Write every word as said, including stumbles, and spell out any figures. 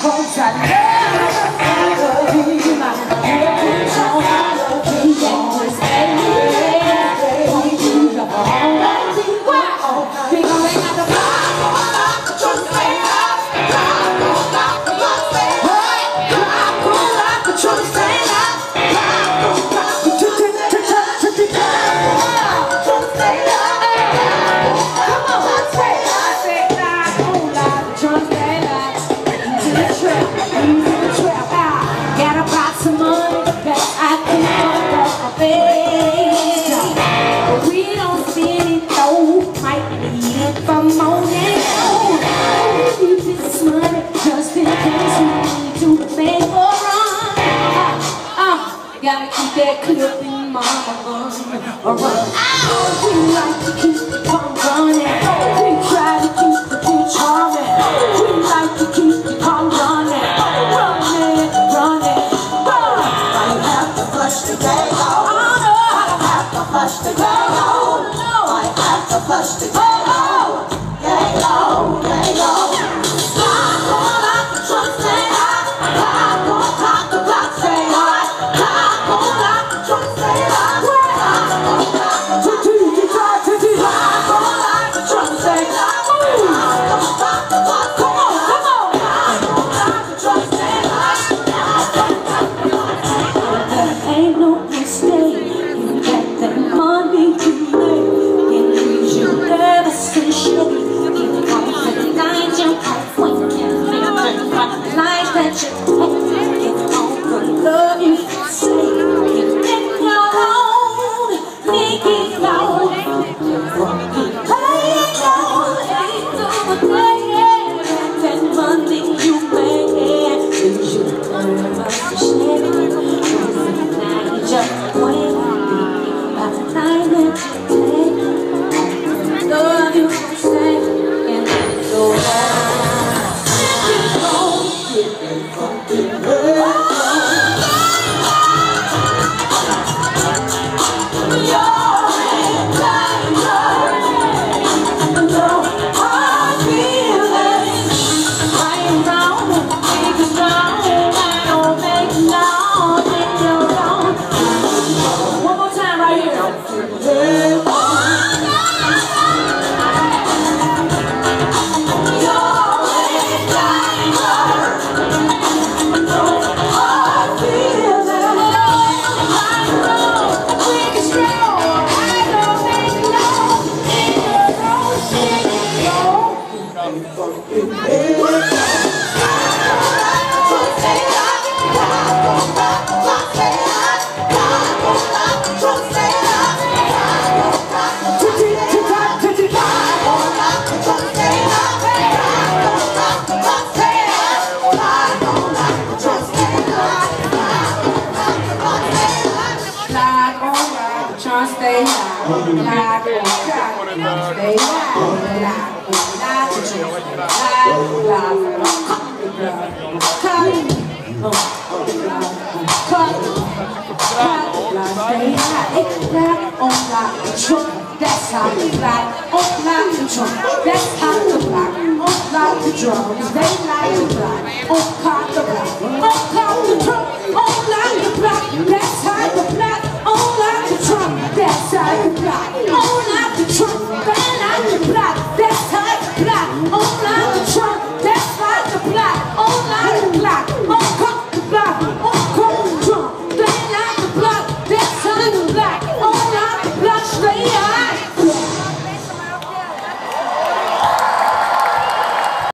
Gotta keep that clip in my gun or run. We like to keep the pump running. We try to keep the bitch humming. We like to keep the pump running. Running, running, run. I have to flush the gang out. I have to flush the gang out. I have to flush the gang out. Gang out, gang out. Lock on like the truck say hot. Lock on top the block say hot. Lock on like the truck say hot. Lock on like the truck say hot. Lock on like the truck say hot. Lock on top the block. Come on, come on. Lock on like the truck say hot. There ain't no mistake. You got that money to make. It leaves you nervous and shaky. Keep on the line you off when you can't live the life that you take. Get on the love you say. You think you're own, think it's loud. Play it down, ain't no day. That money you make leaves you nervous and shaky. Just wait, by the time that you take, love you say, and let it go down. Let it go, let it fucking go. Stay high, like a cat. Stay high, like stay high, it's like on like a truck. That's how we like on like a truck. That's how we like on like the drums. They like to fly on car the block, on car the truck.